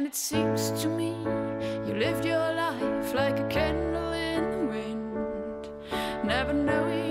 And it seems to me you lived your life like a candle in the wind. Never know you